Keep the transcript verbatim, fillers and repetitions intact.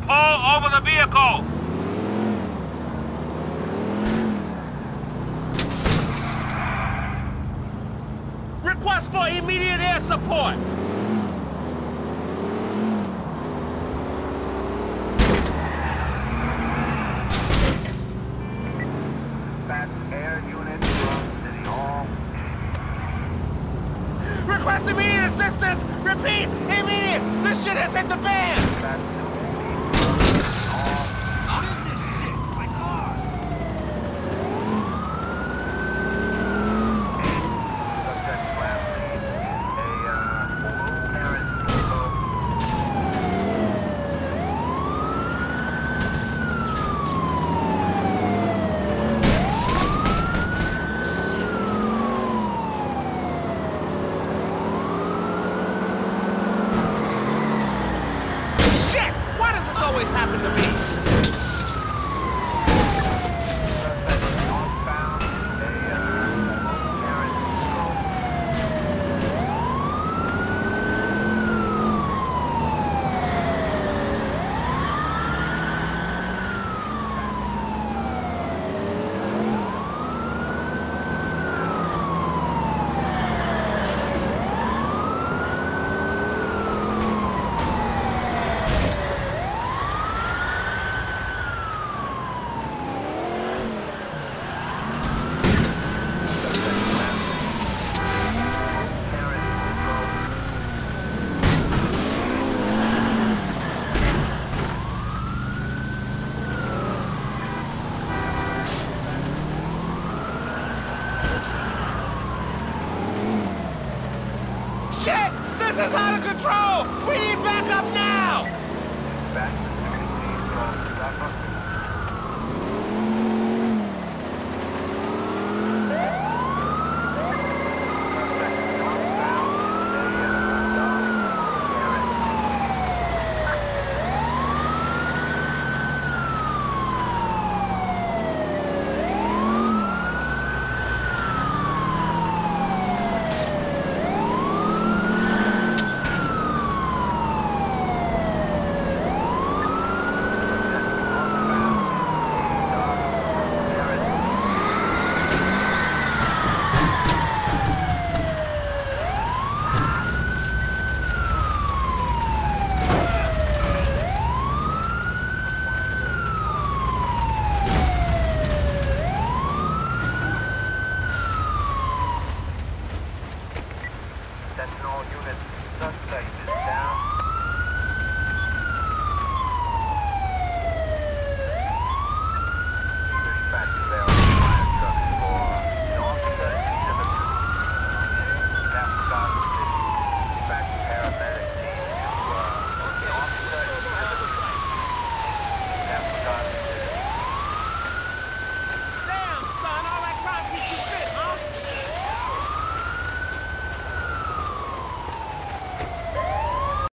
Pull over the vehicle! Request for immediate air support! Air unit from City Hall. Request immediate assistance! Repeat! Immediate! This shit has hit the van! What is this shit? My car! Subject class a uh, blue Aaron vehicle. Shit! Why does this always happen to me?